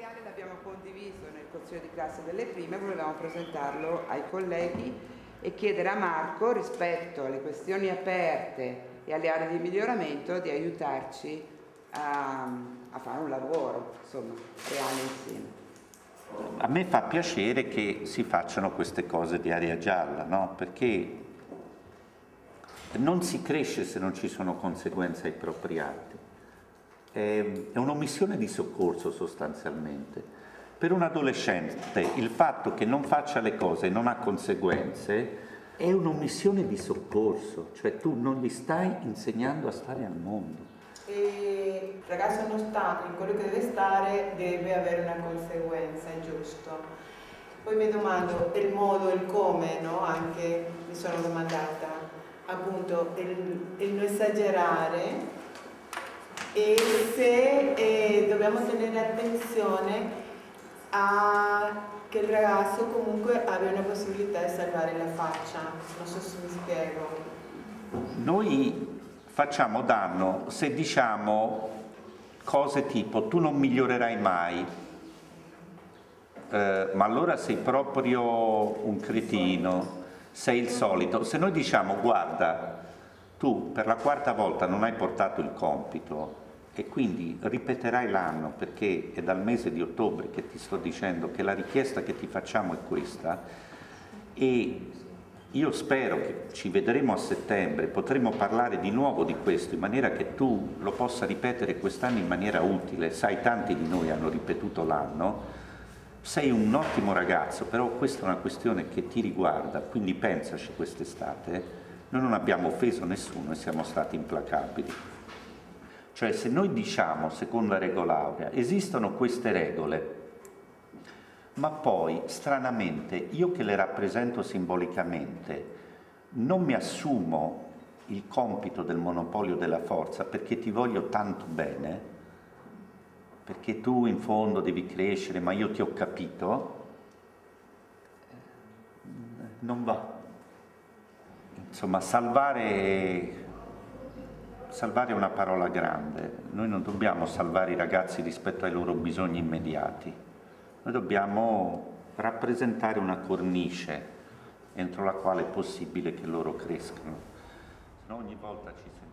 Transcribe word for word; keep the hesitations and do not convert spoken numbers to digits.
materiale l'abbiamo condiviso nel consiglio di classe delle prime, volevamo presentarlo ai colleghi e chiedere a Marco, rispetto alle questioni aperte e alle aree di miglioramento, di aiutarci a, a fare un lavoro, insomma, reale insieme. A me fa piacere che si facciano queste cose di area gialla, no? Perché non si cresce se non ci sono conseguenze ai propri atti. È un'omissione di soccorso sostanzialmente. Per un adolescente il fatto che non faccia le cose e non ha conseguenze è un'omissione di soccorso, cioè tu non gli stai insegnando a stare al mondo. E il ragazzo non sta in quello che deve stare, deve avere una conseguenza, è giusto. Poi mi domando il modo, il come, no? Anche mi sono domandata, appunto, il, il non esagerare e se eh, dobbiamo tenere attenzione a che il ragazzo comunque abbia una possibilità di salvare la faccia. Non so se mi spiego. Noi facciamo danno se diciamo cose tipo tu non migliorerai mai, eh, ma allora sei proprio un cretino, sei il solito. Se noi diciamo guarda, tu per la quarta volta non hai portato il compito e quindi ripeterai l'anno perché è dal mese di ottobre che ti sto dicendo che la richiesta che ti facciamo è questa e io spero che ci vedremo a settembre, potremo parlare di nuovo di questo in maniera che tu lo possa ripetere quest'anno in maniera utile. Sai, tanti di noi hanno ripetuto l'anno, sei un ottimo ragazzo, però questa è una questione che ti riguarda, quindi pensaci quest'estate. Noi non abbiamo offeso nessuno e siamo stati implacabili. Cioè se noi diciamo, secondo la regola aurea, esistono queste regole, ma poi, stranamente, io che le rappresento simbolicamente, non mi assumo il compito del monopolio della forza perché ti voglio tanto bene, perché tu in fondo devi crescere, ma io ti ho capito, non va. Insomma, salvare, salvare è una parola grande. Noi non dobbiamo salvare i ragazzi rispetto ai loro bisogni immediati. Noi dobbiamo rappresentare una cornice entro la quale è possibile che loro crescano, se no ogni volta ci